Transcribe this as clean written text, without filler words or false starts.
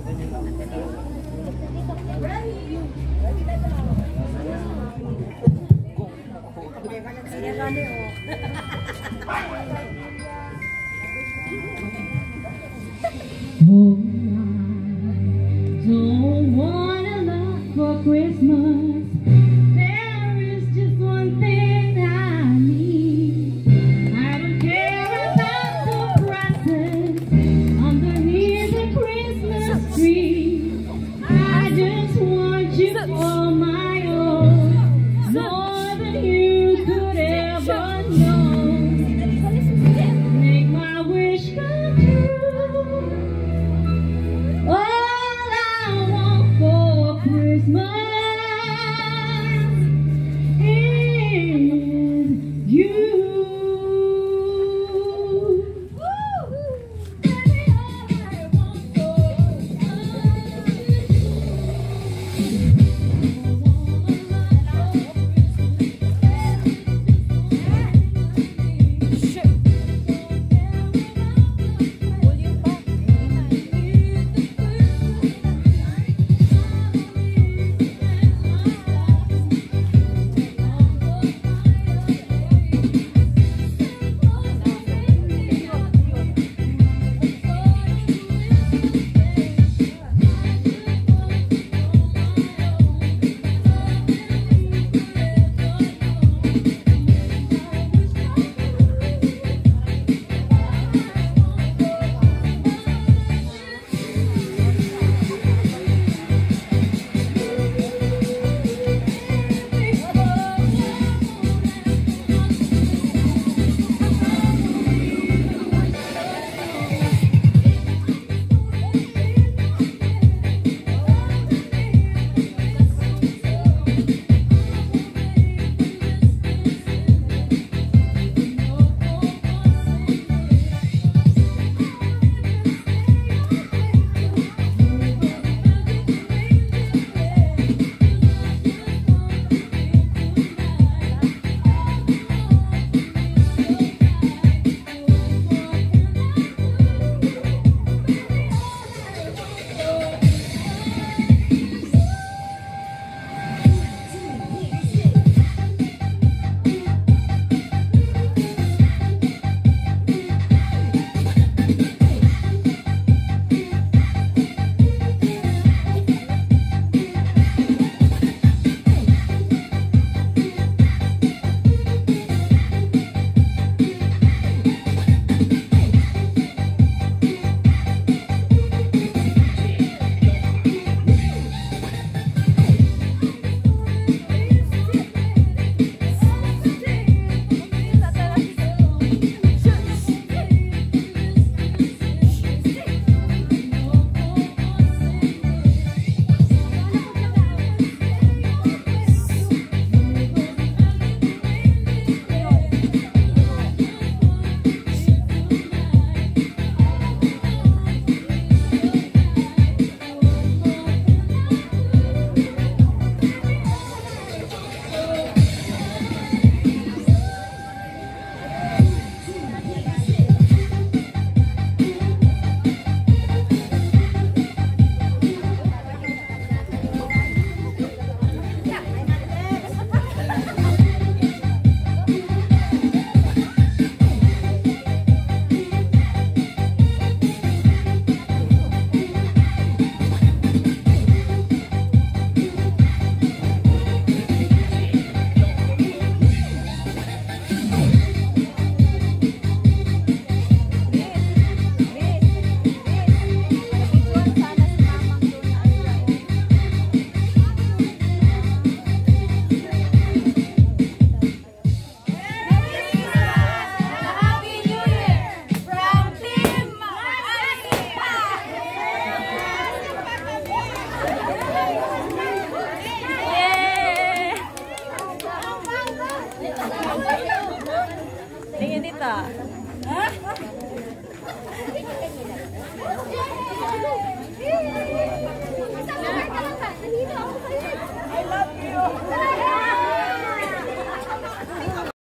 Oh, I don't want a lot for Christmas. There is just one thing I need. I don't care about the prices underneath the Christmas tree. I just want you for my own, more than you could ever know. Make my wish come true. All I want for Christmas is you. Hah?